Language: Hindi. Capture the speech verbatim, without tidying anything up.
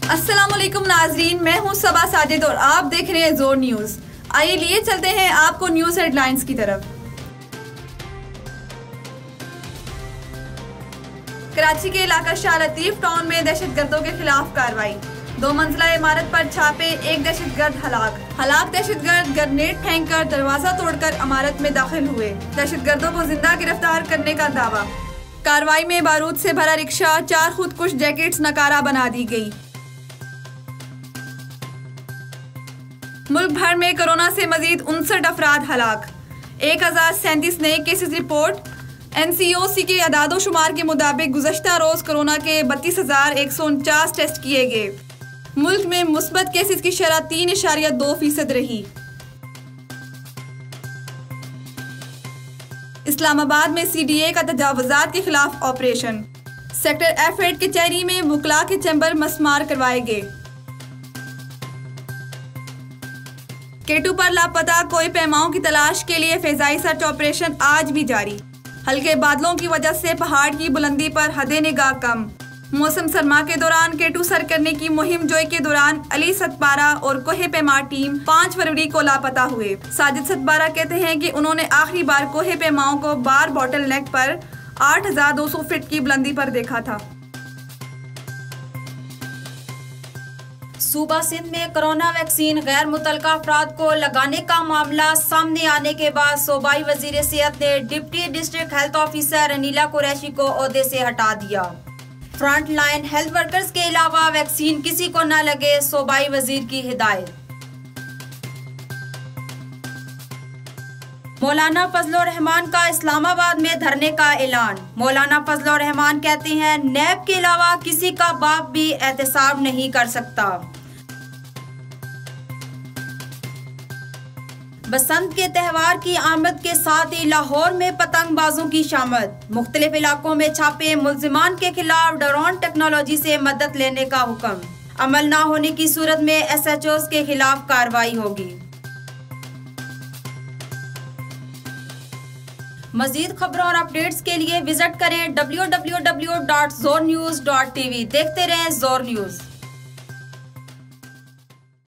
अस्सलामुअलैकुम नाजरीन, मैं हूं सबा साजिद और आप देख रहे हैं जोर न्यूज। आइए लिए चलते हैं आपको न्यूज हेडलाइंस की तरफ। कराची के इलाका शाह लतीफ टाउन में दहशतगर्दों के खिलाफ कार्रवाई। दो मंजिला इमारत पर छापे, एक दहशतगर्द हलाक। हलाक दहशतगर्द ग्रेनेड फेंककर दरवाजा तोड़कर इमारत में दाखिल हुए। दहशतगर्दों को जिंदा गिरफ्तार करने का दावा। कार्रवाई में बारूद से भरा रिक्शा, चार खुदकुश जैकेट्स नकारा बना दी गई। मुल्क भर में कोरोना से मजीद उनसठ अफराद हलाक। एक हजार सैंतीस नए cases report. N C O C के अदादो शुमार के मुताबिक गुज़श्ता रोज कोरोना के बत्तीस हजार एक सौ उनचास टेस्ट किए गए। मुल्क में मुस्बत केसेस की शरह तीन इशारिया दो फीसद रही। इस्लामाबाद में सी डी ए का तजावुजात के खिलाफ ऑपरेशन। सेक्टर एफ एट कचहरी में वुकला के चैम्बर मसमार करवाए गए। केटू पर लापता कोई पैमाओं की तलाश के लिए फेजाई सर्च ऑपरेशन आज भी जारी। हल्के बादलों की वजह से पहाड़ की बुलंदी पर हदे निगाह कम। मौसम सरमा के दौरान केटू सर करने की मुहिम जोई के दौरान अली सतपारा और कोहे पैमा टीम पाँच फरवरी को लापता हुए। साजिद सतपारा कहते हैं कि उन्होंने आखिरी बार कोहे पैमाओं को बार बॉटल नेक पर आठ हजार दो सौ फीट की बुलंदी पर देखा था। सूबा सिंध में कोरोना वैक्सीन गैर मुतलका अफराद को लगाने का मामला सामने आने के बाद सूबाई वजीर सेहत ने deputy district health officer Aneela Qureshi को ओहदे से हटा दिया। फ्रंट लाइन हेल्थ वर्कर्स के अलावा वैक्सीन किसी को न लगे, सूबाई वजीर की हिदायत। मौलाना फजलुर रहमान का इस्लामाबाद में धरने का ऐलान। मौलाना फजलुर रहमान कहते हैं नैब के अलावा किसी का बाप भी एहतसाब नहीं कर सकता। बसंत के त्यौहार की आमद के साथ ही लाहौर में पतंगबाजों की शामद। मुख्तलिफ इलाकों में छापे, मुल्जिमान के खिलाफ ड्रोन टेक्नोलॉजी से मदद लेने का हुक्म। अमल ना होने की सूरत में एस एच ओज़ के खिलाफ कार्रवाई होगी। मजीद खबरों और अपडेट्स के लिए विजिट करें W W W dot Zor news dot T V. देखते रहें जोर न्यूज।